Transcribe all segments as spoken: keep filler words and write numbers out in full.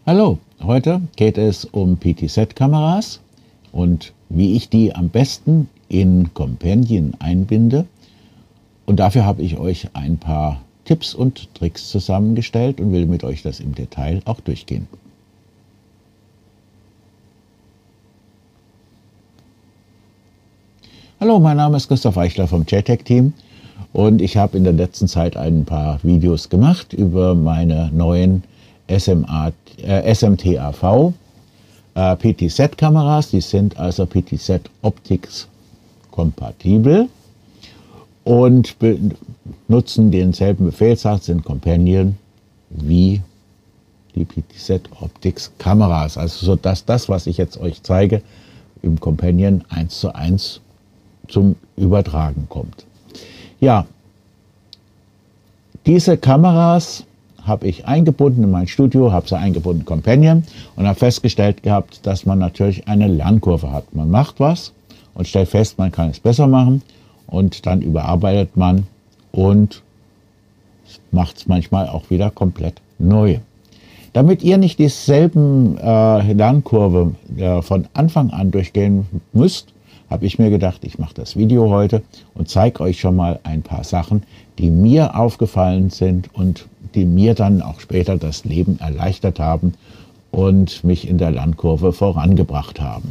Hallo, heute geht es um P T Z-Kameras und wie ich die am besten in Companion einbinde. Und dafür habe ich euch ein paar Tipps und Tricks zusammengestellt und will mit euch das im Detail auch durchgehen. Hallo, mein Name ist Christoph Eichler vom J TEC Team und ich habe in der letzten Zeit ein paar Videos gemacht über meine neuen S M A, äh, S M T A V äh, P T Z-Kameras. Die sind also P T Z Optics kompatibel und nutzen denselben Befehlssatz in Companion wie die P T Z Optics Kameras. Also so dass das, was ich jetzt euch zeige, im Companion eins zu eins zum Übertragen kommt. Ja, diese Kameras habe ich eingebunden in mein Studio, habe sie eingebunden in Companion und habe festgestellt gehabt, dass man natürlich eine Lernkurve hat. Man macht was und stellt fest, man kann es besser machen und dann überarbeitet man und macht es manchmal auch wieder komplett neu. Damit ihr nicht dieselben äh, Lernkurve äh, von Anfang an durchgehen müsst, habe ich mir gedacht, ich mache das Video heute und zeige euch schon mal ein paar Sachen, die mir aufgefallen sind und die mir dann auch später das Leben erleichtert haben und mich in der Lernkurve vorangebracht haben.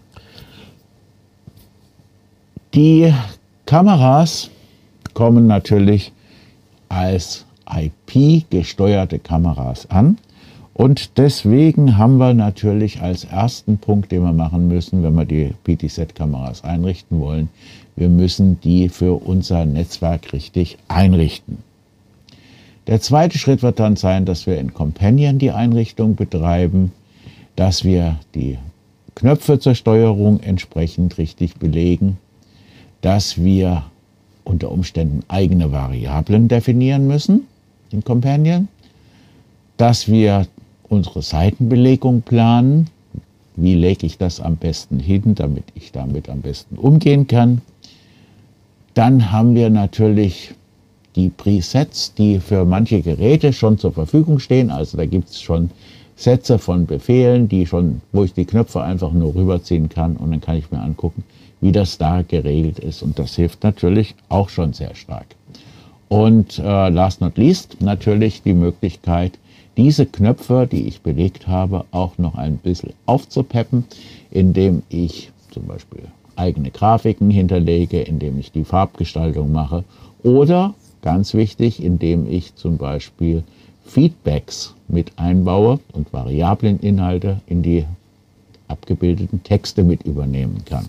Die Kameras kommen natürlich als I P-gesteuerte Kameras an. Und deswegen haben wir natürlich als ersten Punkt, den wir machen müssen, wenn wir die P T Z-Kameras einrichten wollen, wir müssen die für unser Netzwerk richtig einrichten. Der zweite Schritt wird dann sein, dass wir in Companion die Einrichtung betreiben, dass wir die Knöpfe zur Steuerung entsprechend richtig belegen, dass wir unter Umständen eigene Variablen definieren müssen in Companion, dass wir unsere Seitenbelegung planen. Wie lege ich das am besten hin, damit ich damit am besten umgehen kann. Dann haben wir natürlich die Presets, die für manche Geräte schon zur Verfügung stehen. Also da gibt es schon Sätze von Befehlen, die schon, wo ich die Knöpfe einfach nur rüberziehen kann und dann kann ich mir angucken, wie das da geregelt ist. Und das hilft natürlich auch schon sehr stark. Und äh, last not least natürlich die Möglichkeit, diese Knöpfe, die ich belegt habe, auch noch ein bisschen aufzupeppen, indem ich zum Beispiel eigene Grafiken hinterlege, indem ich die Farbgestaltung mache oder, ganz wichtig, indem ich zum Beispiel Feedbacks mit einbaue und Variableninhalte in die abgebildeten Texte mit übernehmen kann.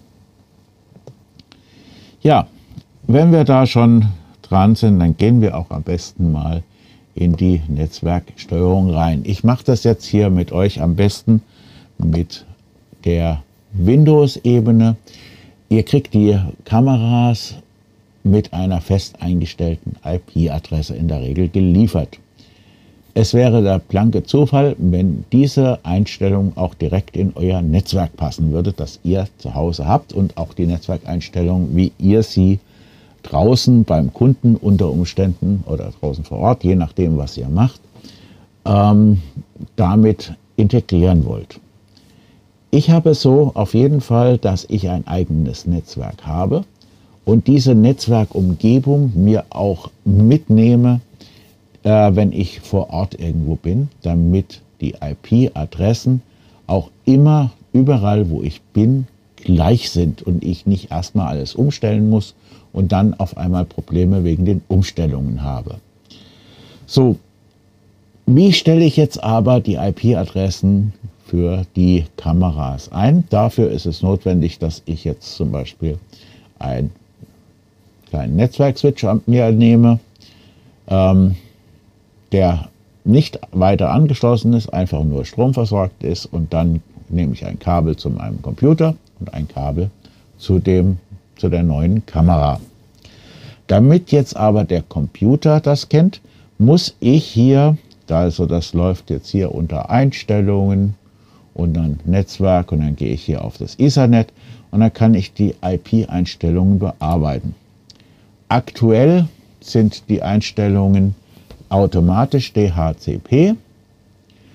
Ja, wenn wir da schon dran sind, dann gehen wir auch am besten mal in die Netzwerksteuerung rein. Ich mache das jetzt hier mit euch am besten mit der Windows-Ebene. Ihr kriegt die Kameras mit einer fest eingestellten I P-Adresse in der Regel geliefert. Es wäre der blanke Zufall, wenn diese Einstellung auch direkt in euer Netzwerk passen würde, das ihr zu Hause habt und auch die Netzwerkeinstellung, wie ihr sie draußen beim Kunden unter Umständen oder draußen vor Ort, je nachdem, was ihr macht, ähm, damit integrieren wollt. Ich habe so auf jeden Fall, dass ich ein eigenes Netzwerk habe und diese Netzwerkumgebung mir auch mitnehme, äh, wenn ich vor Ort irgendwo bin, damit die I P-Adressen auch immer überall, wo ich bin, gleich sind und ich nicht erstmal alles umstellen muss und dann auf einmal Probleme wegen den Umstellungen habe. So, wie stelle ich jetzt aber die I P-Adressen für die Kameras ein? Dafür ist es notwendig, dass ich jetzt zum Beispiel einen kleinen Netzwerkswitch mir nehme, ähm, der nicht weiter angeschlossen ist, einfach nur stromversorgt ist und dann nehme ich ein Kabel zu meinem Computer und ein Kabel zu dem zu der neuen Kamera. Damit jetzt aber der Computer das kennt, muss ich hier, also das läuft jetzt hier unter Einstellungen und dann Netzwerk und dann gehe ich hier auf das Ethernet und dann kann ich die I P-Einstellungen bearbeiten. Aktuell sind die Einstellungen automatisch D H C P.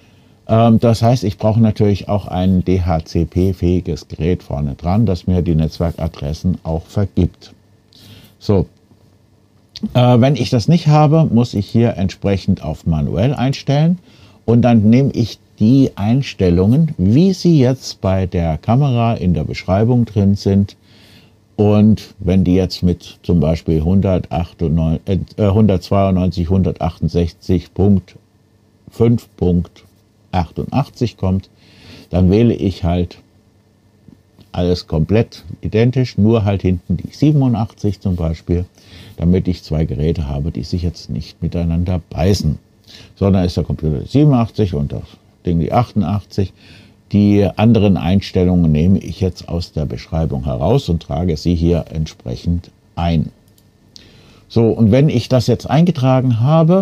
Ähm, das heißt, ich brauche natürlich auch ein D H C P-fähiges Gerät vorne dran, das mir die Netzwerkadressen auch vergibt. So, äh, wenn ich das nicht habe, muss ich hier entsprechend auf manuell einstellen und dann nehme ich die Einstellungen, wie sie jetzt bei der Kamera in der Beschreibung drin sind. Und wenn die jetzt mit zum Beispiel hundertzweiundneunzig, hundertachtundsechzig Punkt fünf Punkt achtundachtzig kommt, dann wähle ich halt alles komplett identisch, nur halt hinten die siebenundachtzig zum Beispiel, damit ich zwei Geräte habe, die sich jetzt nicht miteinander beißen. Sondern ist der Computer die siebenundachtzig und das Ding die achtundachtzig. Die anderen Einstellungen nehme ich jetzt aus der Beschreibung heraus und trage sie hier entsprechend ein. So, und wenn ich das jetzt eingetragen habe,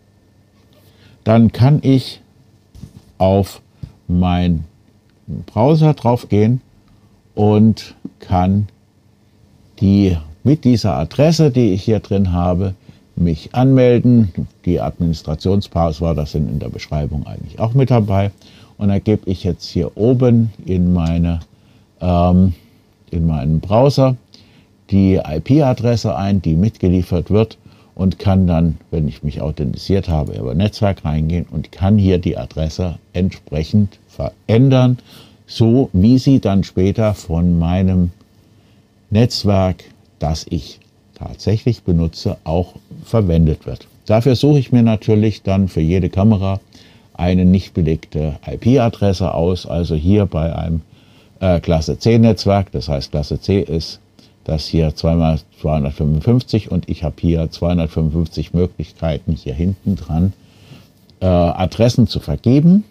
dann kann ich auf meinen Browser drauf gehen und kann die mit dieser Adresse, die ich hier drin habe, mich anmelden. Die Administrationspasswörter, das sind in der Beschreibung eigentlich auch mit dabei. Und dann gebe ich jetzt hier oben in, meine, ähm, in meinen Browser die I P-Adresse ein, die mitgeliefert wird und kann dann, wenn ich mich authentisiert habe, über Netzwerk reingehen und kann hier die Adresse entsprechend verändern, so wie sie dann später von meinem Netzwerk, das ich tatsächlich benutze, auch verwendet wird. Dafür suche ich mir natürlich dann für jede Kamera eine nicht belegte I P-Adresse aus, also hier bei einem äh, Klasse C Netzwerk, das heißt Klasse C ist das hier zwei mal zweihundertfünfundfünfzig und ich habe hier zweihundertfünfundfünfzig Möglichkeiten hier hinten dran äh, Adressen zu vergeben,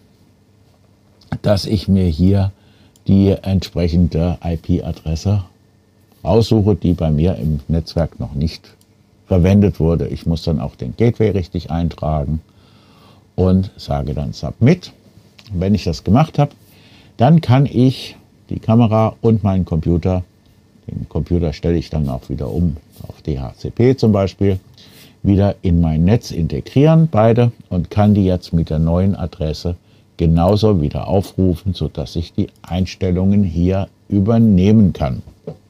dass ich mir hier die entsprechende I P-Adresse aussuche, die bei mir im Netzwerk noch nicht verwendet wurde. Ich muss dann auch den Gateway richtig eintragen und sage dann Submit. Wenn ich das gemacht habe, dann kann ich die Kamera und meinen Computer, den Computer stelle ich dann auch wieder um auf D H C P zum Beispiel, wieder in mein Netz integrieren, beide, und kann die jetzt mit der neuen Adresse genauso wieder aufrufen, sodass ich die Einstellungen hier übernehmen kann.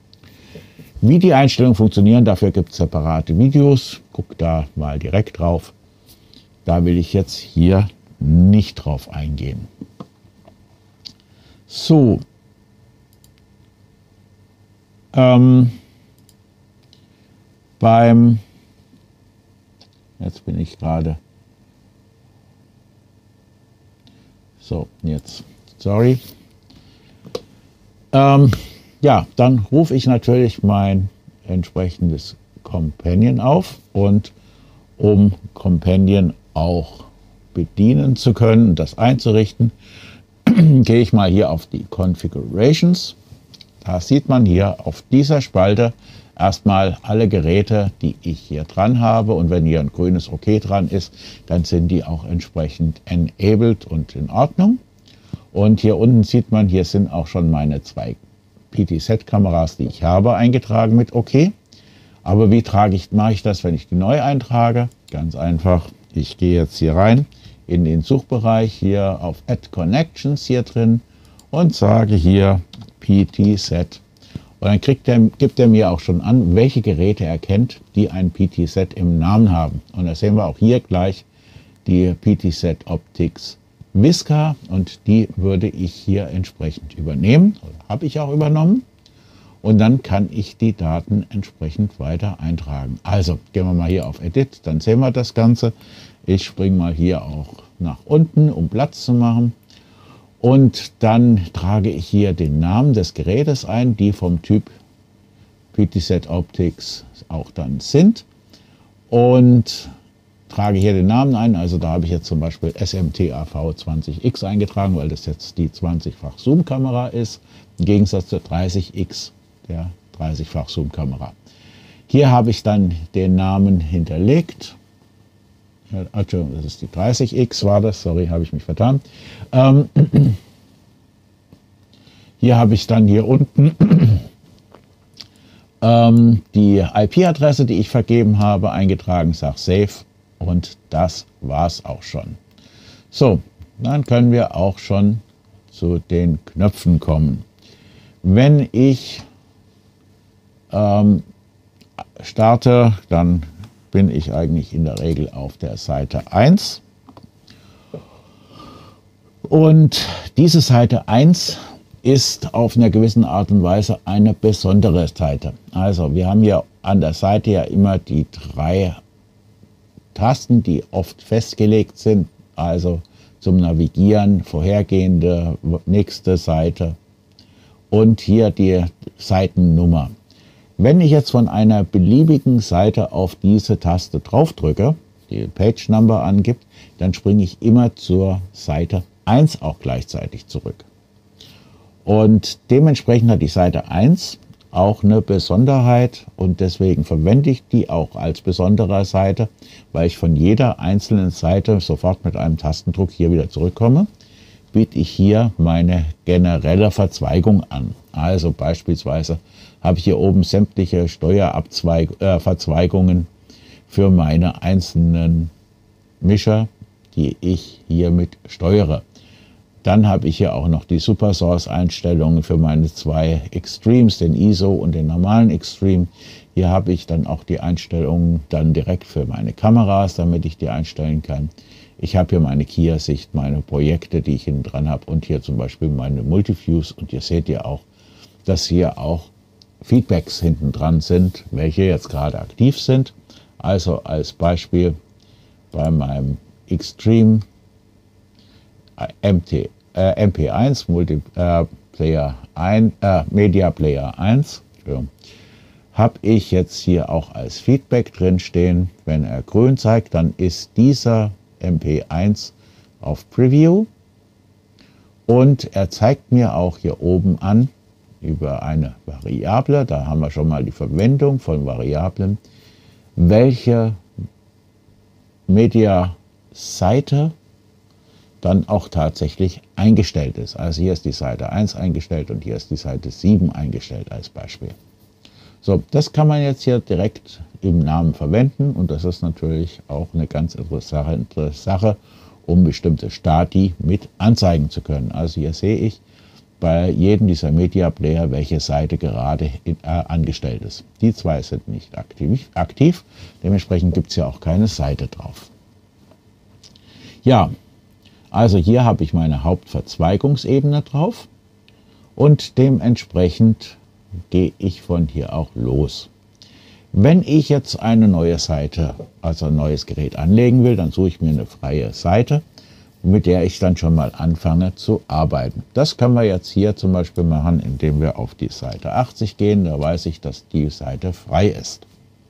Wie die Einstellungen funktionieren, dafür gibt es separate Videos. Guck da mal direkt drauf. Da will ich jetzt hier nicht drauf eingehen. So. Ähm, beim, jetzt bin ich gerade, so, jetzt, sorry. Ähm, ja, dann rufe ich natürlich mein entsprechendes Companion auf und um Companion auch bedienen zu können, das einzurichten, gehe ich mal hier auf die Configurations. Da sieht man hier auf dieser Spalte erstmal alle Geräte, die ich hier dran habe, und wenn hier ein grünes OK dran ist, dann sind die auch entsprechend enabled und in Ordnung. Und hier unten sieht man, hier sind auch schon meine zwei P T Z-Kameras, die ich habe, eingetragen mit OK. Aber wie trage ich, mache ich das, wenn ich die neu eintrage? Ganz einfach, ich gehe jetzt hier rein in den Suchbereich, hier auf Add Connections hier drin und sage hier P T Z. Und dann kriegt der, gibt er mir auch schon an, welche Geräte er kennt, die ein P T Z im Namen haben. Und da sehen wir auch hier gleich die P T Z Optics Visca, und die würde ich hier entsprechend übernehmen, oder habe ich auch übernommen. Und dann kann ich die Daten entsprechend weiter eintragen. Also gehen wir mal hier auf Edit, dann sehen wir das Ganze. Ich springe mal hier auch nach unten, um Platz zu machen. Und dann trage ich hier den Namen des Gerätes ein, die vom Typ P T Z Optics auch dann sind. Und trage hier den Namen ein, also da habe ich jetzt zum Beispiel S M T A V zwanzig X eingetragen, weil das jetzt die zwanzig-fach Zoom-Kamera ist, im Gegensatz zur dreißig X, der dreißig-fach Zoom-Kamera. Hier habe ich dann den Namen hinterlegt. Also, das ist die dreißig X war das, sorry, habe ich mich vertan. Ähm, hier habe ich dann hier unten ähm, die I P-Adresse, die ich vergeben habe, eingetragen, sage Save, und das war's auch schon. So, Dann können wir auch schon zu den Knöpfen kommen. Wenn ich ähm, starte, dann bin ich eigentlich in der Regel auf der Seite eins. Und diese Seite eins ist auf einer gewissen Art und Weise eine besondere Seite. Also wir haben hier an der Seite ja immer die drei Tasten, die oft festgelegt sind, also zum Navigieren, vorhergehende, nächste Seite und hier die Seitennummer. Wenn ich jetzt von einer beliebigen Seite auf diese Taste drauf drücke, die Page Number angibt, dann springe ich immer zur Seite eins auch gleichzeitig zurück. Und dementsprechend hat die Seite eins auch eine Besonderheit und deswegen verwende ich die auch als besondere Seite, weil ich von jeder einzelnen Seite sofort mit einem Tastendruck hier wieder zurückkomme, biete ich hier meine generelle Verzweigung an. Also beispielsweise habe ich hier oben sämtliche Steuerverzweigungen äh, für meine einzelnen Mischer, die ich hiermit steuere. Dann habe ich hier auch noch die Super Source Einstellungen für meine zwei Extremes, den I S O und den normalen Extreme. Hier habe ich dann auch die Einstellungen dann direkt für meine Kameras, damit ich die einstellen kann. Ich habe hier meine Kia-Sicht, meine Projekte, die ich hinten dran habe und hier zum Beispiel meine Multiviews. Und hier seht ihr auch, dass hier auch Feedbacks hinten dran sind, welche jetzt gerade aktiv sind. Also als Beispiel bei meinem Extreme M T, äh, M P eins, Multiplayer ein, äh, Media Player eins, habe ich jetzt hier auch als Feedback drin stehen. Wenn er grün zeigt, dann ist dieser M P eins auf Preview und er zeigt mir auch hier oben an über eine Variable, da haben wir schon mal die Verwendung von Variablen, welche Media-Seite dann auch tatsächlich eingestellt ist. Also hier ist die Seite eins eingestellt und hier ist die Seite sieben eingestellt als Beispiel. So, das kann man jetzt hier direkt im Namen verwenden und das ist natürlich auch eine ganz interessante Sache, um bestimmte Stati mit anzeigen zu können. Also hier sehe ich bei jedem dieser Media Player, welche Seite gerade in, äh, angestellt ist. Die zwei sind nicht aktiv, aktiv dementsprechend gibt es ja auch keine Seite drauf. Ja, also hier habe ich meine Hauptverzweigungsebene drauf und dementsprechend gehe ich von hier auch los. Wenn ich jetzt eine neue Seite, also ein neues Gerät anlegen will, dann suche ich mir eine freie Seite, mit der ich dann schon mal anfange zu arbeiten. Das können wir jetzt hier zum Beispiel machen, indem wir auf die Seite achtzig gehen. Da weiß ich, dass die Seite frei ist.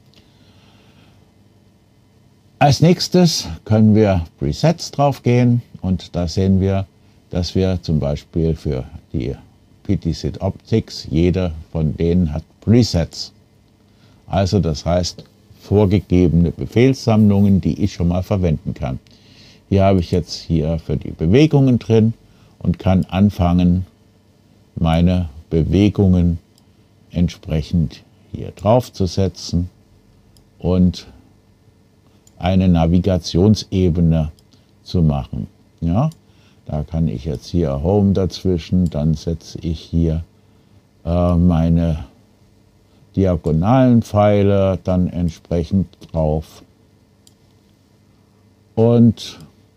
Als nächstes können wir Presets drauf gehen und da sehen wir, dass wir zum Beispiel für die P T Z Optics, jeder von denen hat Presets. Also das heißt vorgegebene Befehlssammlungen, die ich schon mal verwenden kann. Hier habe ich jetzt hier für die Bewegungen drin und kann anfangen, meine Bewegungen entsprechend hier drauf zu setzen und eine Navigationsebene zu machen. Ja, da kann ich jetzt hier Home dazwischen, dann setze ich hier äh, meine diagonalen Pfeile dann entsprechend drauf und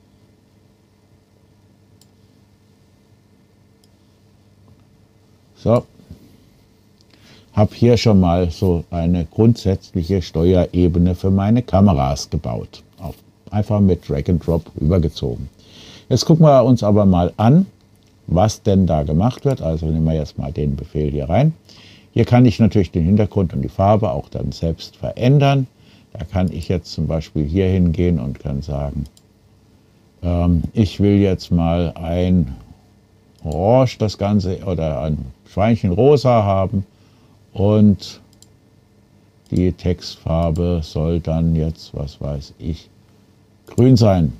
so, habe hier schon mal so eine grundsätzliche Steuerebene für meine Kameras gebaut. Auf, einfach mit Drag and Drop übergezogen. Jetzt gucken wir uns aber mal an, was denn da gemacht wird. Also nehmen wir jetzt mal den Befehl hier rein. Hier kann ich natürlich den Hintergrund und die Farbe auch dann selbst verändern. Da kann ich jetzt zum Beispiel hier hingehen und kann sagen, ähm, ich will jetzt mal ein Orange das Ganze oder ein Schweinchen rosa haben und die Textfarbe soll dann jetzt, was weiß ich, grün sein.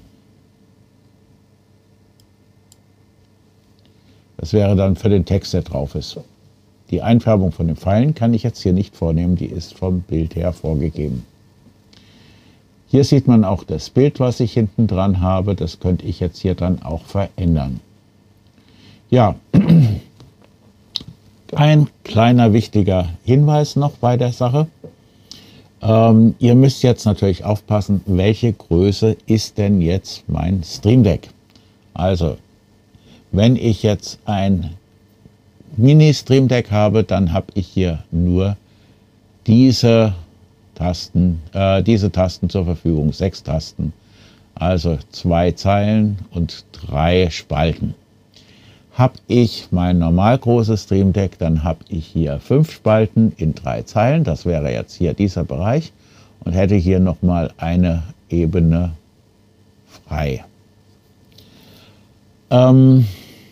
Das wäre dann für den Text, der drauf ist. Die Einfärbung von den Pfeilen kann ich jetzt hier nicht vornehmen, die ist vom Bild her vorgegeben. Hier sieht man auch das Bild, was ich hinten dran habe. Das könnte ich jetzt hier dann auch verändern. Ja, ein kleiner wichtiger Hinweis noch bei der Sache. Ähm, ihr müsst jetzt natürlich aufpassen, welche Größe ist denn jetzt mein Stream Deck. Also, wenn ich jetzt ein Mini-Stream Deck habe, dann habe ich hier nur diese Tasten, äh, diese Tasten zur Verfügung, sechs Tasten, also zwei Zeilen und drei Spalten. Habe ich mein normal großes Stream Deck, dann habe ich hier fünf Spalten in drei Zeilen, das wäre jetzt hier dieser Bereich, und hätte hier nochmal eine Ebene frei. Ähm,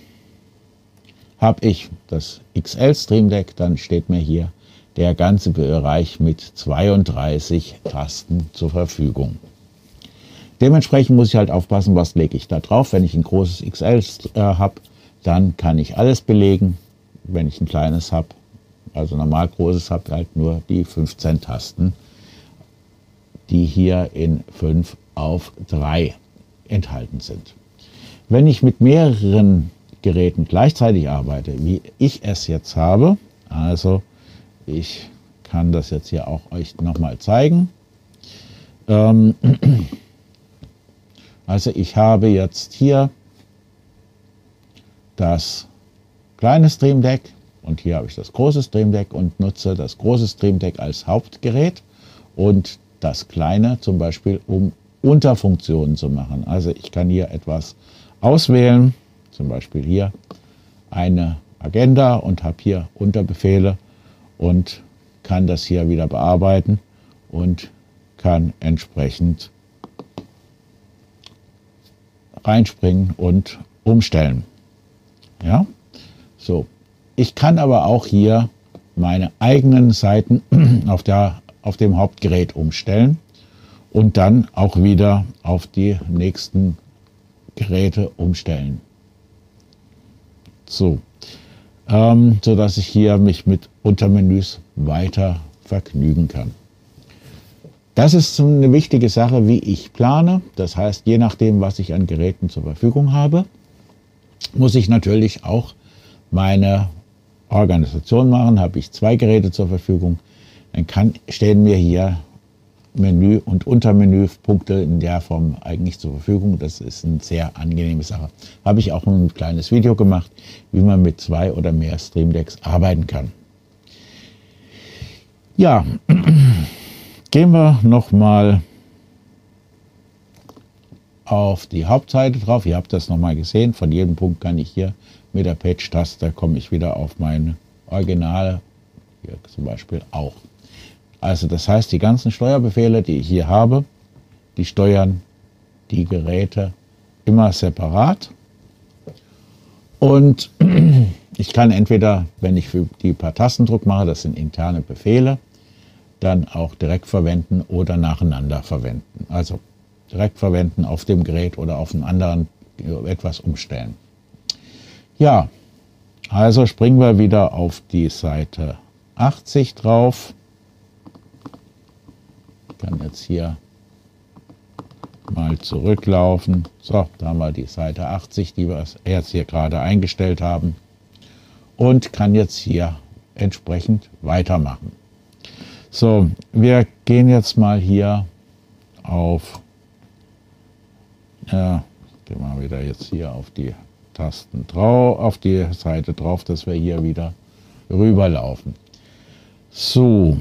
habe ich das X L Stream Deck, dann steht mir hier der ganze Bereich mit zweiunddreißig Tasten zur Verfügung. Dementsprechend muss ich halt aufpassen, was lege ich da drauf. Wenn ich ein großes X L äh, habe, dann kann ich alles belegen. Wenn ich ein kleines habe, also normal großes habe, halt nur die fünfzehn Tasten, die hier in fünf auf drei enthalten sind. Wenn ich mit mehreren Geräten gleichzeitig arbeite, wie ich es jetzt habe, also ich kann das jetzt hier auch euch nochmal zeigen. Ähm, also ich habe jetzt hier das kleine Stream Deck und hier habe ich das große Stream Deck und nutze das große Stream Deck als Hauptgerät und das kleine zum Beispiel, um Unterfunktionen zu machen. Also ich kann hier etwas auswählen, zum Beispiel hier eine Agenda und habe hier Unterbefehle und kann das hier wieder bearbeiten und kann entsprechend reinspringen und umstellen. Ja, so. Ich kann aber auch hier meine eigenen Seiten auf, der, auf dem Hauptgerät umstellen und dann auch wieder auf die nächsten Geräte umstellen. So, ähm, so dass ich hier mich mit Untermenüs weiter vergnügen kann. Das ist eine wichtige Sache, wie ich plane. Das heißt, je nachdem, was ich an Geräten zur Verfügung habe, muss ich natürlich auch meine Organisation machen. Habe ich zwei Geräte zur Verfügung, dann kann, stehen mir hier Menü- und Untermenüpunkte in der Form eigentlich zur Verfügung. Das ist eine sehr angenehme Sache. Habe ich auch ein kleines Video gemacht, wie man mit zwei oder mehr Stream Decks arbeiten kann. Ja, gehen wir nochmal auf die Hauptseite drauf. Ihr habt das nochmal gesehen. Von jedem Punkt kann ich hier mit der Page-Taste komme ich wieder auf meine Originale, hier zum Beispiel auch. Also das heißt, die ganzen Steuerbefehle, die ich hier habe, die steuern die Geräte immer separat. Und ich kann entweder, wenn ich für die paar Tastendruck mache, das sind interne Befehle, dann auch direkt verwenden oder nacheinander verwenden. Also direkt verwenden auf dem Gerät oder auf einem anderen etwas umstellen. Ja, also springen wir wieder auf die Seite achtzig drauf. Ich kann jetzt hier mal zurücklaufen. So, da haben wir die Seite achtzig, die wir jetzt hier gerade eingestellt haben. Und kann jetzt hier entsprechend weitermachen. So, wir gehen jetzt mal hier auf, ja, gehen wir wieder jetzt hier auf die Tasten drauf, auf die Seite drauf, dass wir hier wieder rüberlaufen. So,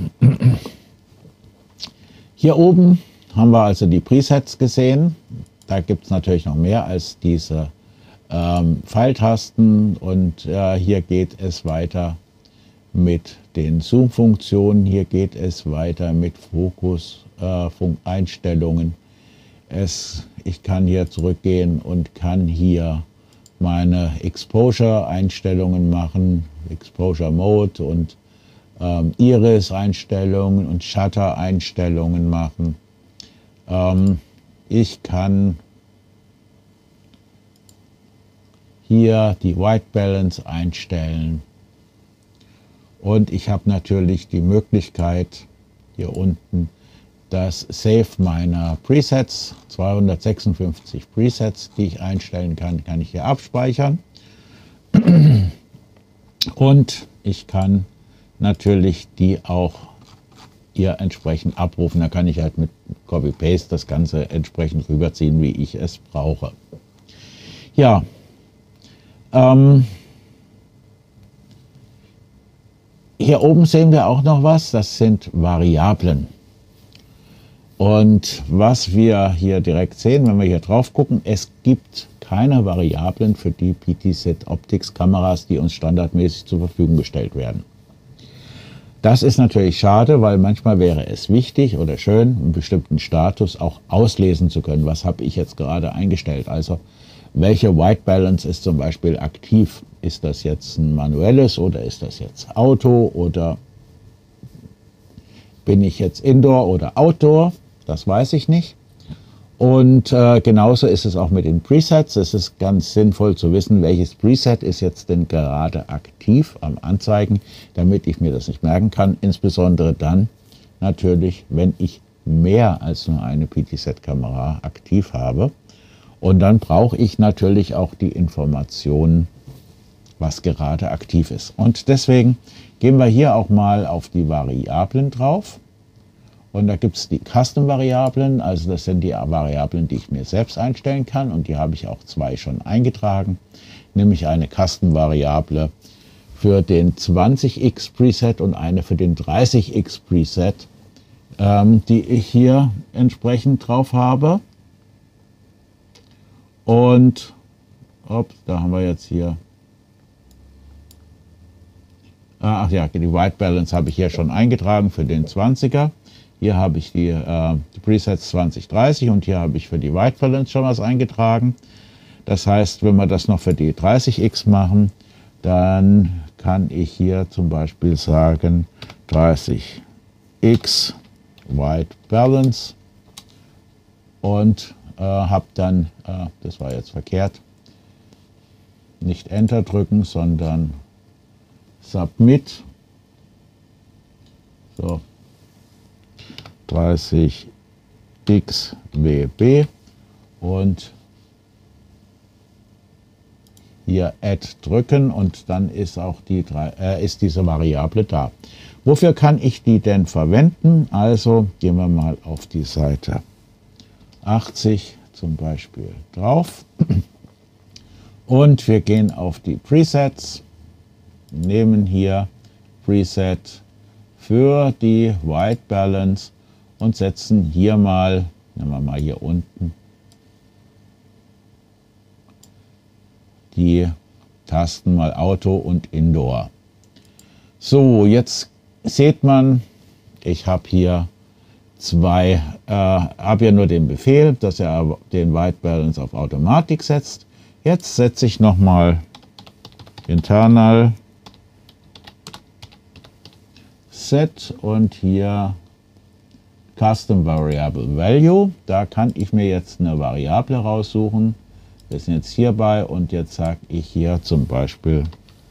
hier oben haben wir also die Presets gesehen. Da gibt es natürlich noch mehr als diese ähm, Pfeiltasten und äh, hier geht es weiter mit den Zoom-Funktionen, hier geht es weiter mit Fokus-Einstellungen. Äh, ich kann hier zurückgehen und kann hier meine Exposure-Einstellungen machen, Exposure-Mode und ähm, Iris-Einstellungen und Shutter-Einstellungen machen. Ähm, ich kann hier die White Balance einstellen. Und ich habe natürlich die Möglichkeit, hier unten das Save meiner Presets, zweihundertsechsundfünfzig Presets, die ich einstellen kann, kann ich hier abspeichern. Und ich kann natürlich die auch hier entsprechend abrufen. Da kann ich halt mit Copy-Paste das Ganze entsprechend rüberziehen, wie ich es brauche. Ja, ähm, hier oben sehen wir auch noch was, das sind Variablen. Und was wir hier direkt sehen, wenn wir hier drauf gucken, es gibt keine Variablen für die P T Z Optics Kameras, die uns standardmäßig zur Verfügung gestellt werden. Das ist natürlich schade, weil manchmal wäre es wichtig oder schön, einen bestimmten Status auch auslesen zu können. Was habe ich jetzt gerade eingestellt? Also welche White Balance ist zum Beispiel aktiv? Ist das jetzt ein manuelles oder ist das jetzt Auto oder bin ich jetzt Indoor oder Outdoor? Das weiß ich nicht. Und äh, genauso ist es auch mit den Presets. Es ist ganz sinnvoll zu wissen, welches Preset ist jetzt denn gerade aktiv am Anzeigen, damit ich mir das nicht merken kann. Insbesondere dann natürlich, wenn ich mehr als nur eine P T Z-Kamera aktiv habe. Und dann brauche ich natürlich auch die Informationen, was gerade aktiv ist. Und deswegen gehen wir hier auch mal auf die Variablen drauf. Und da gibt es die Custom-Variablen, also das sind die Variablen, die ich mir selbst einstellen kann. Und die habe ich auch zwei schon eingetragen, nämlich eine Custom-Variable für den zwanzig X Preset und eine für den dreißig X Preset, ähm, die ich hier entsprechend drauf habe. Und ups, da haben wir jetzt hier, ach ja, die White Balance habe ich hier schon eingetragen für den zwanziger. Hier habe ich die, äh, die Presets zwanzig dreißig und hier habe ich für die White Balance schon was eingetragen. Das heißt, wenn wir das noch für die dreißig X machen, dann kann ich hier zum Beispiel sagen dreißig X White Balance und äh, habe dann, äh, das war jetzt verkehrt, nicht Enter drücken, sondern Submit. So. dreißig X W B und hier Add drücken und dann ist auch die, äh, ist diese Variable da. Wofür kann ich die denn verwenden? Also gehen wir mal auf die Seite achtzig zum Beispiel drauf und wir gehen auf die Presets, nehmen hier Preset für die White Balance und setzen hier mal, nehmen wir mal hier unten, die Tasten mal Auto und Indoor. So, jetzt sieht man, ich habe hier zwei, äh, habe ja nur den Befehl, dass er den White Balance auf Automatik setzt. Jetzt setze ich nochmal internal set und hier Custom Variable Value. Da kann ich mir jetzt eine Variable raussuchen. Wir sind jetzt hierbei und jetzt sage ich hier zum Beispiel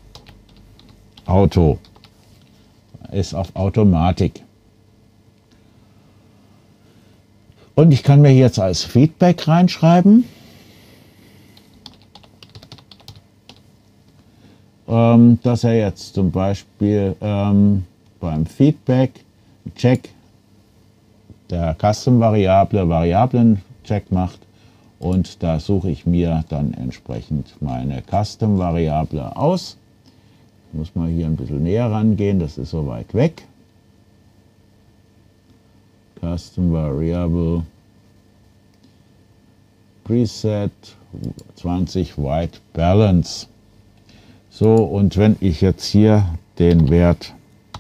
Auto. Ist auf Automatik. Und ich kann mir jetzt als Feedback reinschreiben, ähm, dass er jetzt zum Beispiel ähm, beim Feedback Check der Custom-Variable Variablen-Check macht und da suche ich mir dann entsprechend meine Custom-Variable aus. Ich muss mal hier ein bisschen näher rangehen, das ist so weit weg. Custom Variable Preset zwanzig White Balance. So, und wenn ich jetzt hier den Wert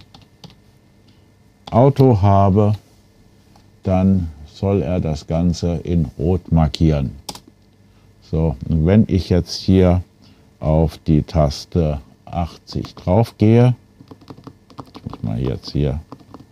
Auto habe, dann soll er das Ganze in Rot markieren. So, und wenn ich jetzt hier auf die Taste achtzig drauf gehe, ich muss mal jetzt hier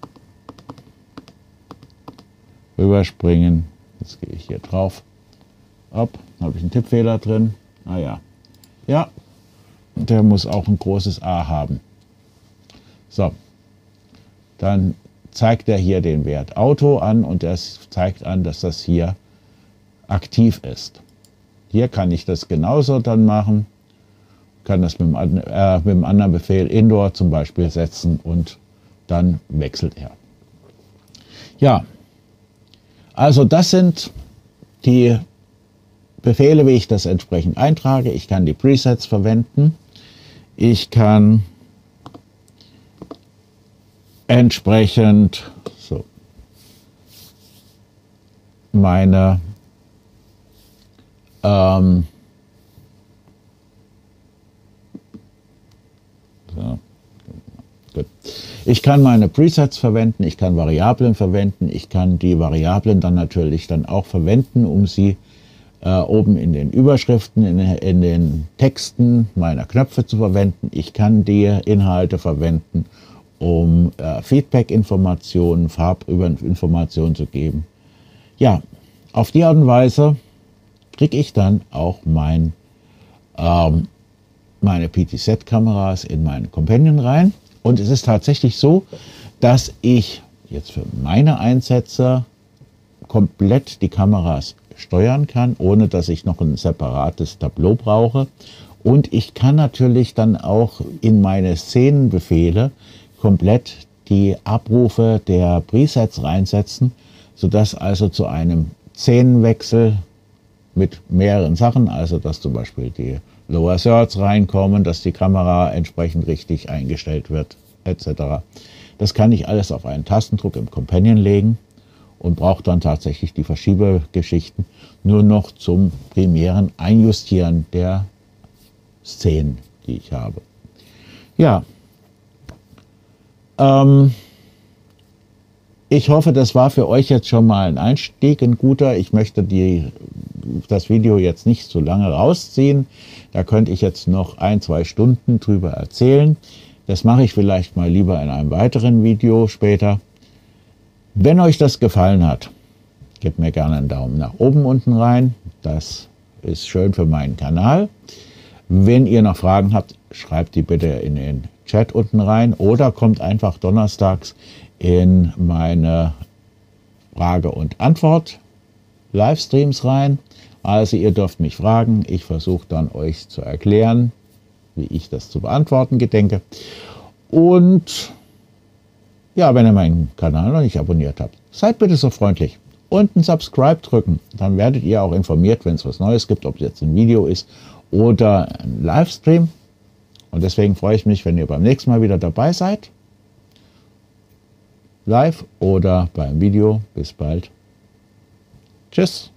rüberspringen, jetzt gehe ich hier drauf, ab, habe ich einen Tippfehler drin, naja, ja, der muss auch ein großes A haben. So, dann zeigt er hier den Wert Auto an und das zeigt an, dass das hier aktiv ist. Hier kann ich das genauso dann machen, kann das mit dem, äh, mit dem anderen Befehl Indoor zum Beispiel setzen und dann wechselt er. Ja, also das sind die Befehle, wie ich das entsprechend eintrage. Ich kann die Presets verwenden. Ich kann entsprechend so, meine ähm, so, gut. Ich kann meine Presets verwenden, ich kann Variablen verwenden, ich kann die Variablen dann natürlich dann auch verwenden, um sie äh, oben in den Überschriften, in, in den Texten meiner Knöpfe zu verwenden. Ich kann die Inhalte verwenden, um äh, Feedback-Informationen, Farbinformationen zu geben. Ja, auf die Art und Weise kriege ich dann auch mein, ähm, meine P T Z-Kameras in meinen Companion rein. Und es ist tatsächlich so, dass ich jetzt für meine Einsätze komplett die Kameras steuern kann, ohne dass ich noch ein separates Tableau brauche. Und ich kann natürlich dann auch in meine Szenenbefehle komplett die Abrufe der Presets reinsetzen, sodass also zu einem Szenenwechsel mit mehreren Sachen, also dass zum Beispiel die Lower Thirds reinkommen, dass die Kamera entsprechend richtig eingestellt wird, et cetera. Das kann ich alles auf einen Tastendruck im Companion legen und brauche dann tatsächlich die Verschiebegeschichten nur noch zum primären Einjustieren der Szenen, die ich habe. Ja, ähm, ich hoffe, das war für euch jetzt schon mal ein Einstieg, ein guter. Ich möchte die, das Video jetzt nicht so lange rausziehen. Da könnte ich jetzt noch ein, zwei Stunden drüber erzählen. Das mache ich vielleicht mal lieber in einem weiteren Video später. Wenn euch das gefallen hat, gebt mir gerne einen Daumen nach oben unten rein. Das ist schön für meinen Kanal. Wenn ihr noch Fragen habt, schreibt die bitte in den Chat unten rein oder kommt einfach donnerstags in meine Frage- und Antwort-Livestreams rein. Also ihr dürft mich fragen, ich versuche dann euch zu erklären, wie ich das zu beantworten gedenke. Und ja, wenn ihr meinen Kanal noch nicht abonniert habt, seid bitte so freundlich und ein Subscribe drücken. Dann werdet ihr auch informiert, wenn es was Neues gibt, ob es jetzt ein Video ist oder ein Livestream. Und deswegen freue ich mich, wenn ihr beim nächsten Mal wieder dabei seid. Live oder beim Video. Bis bald. Tschüss.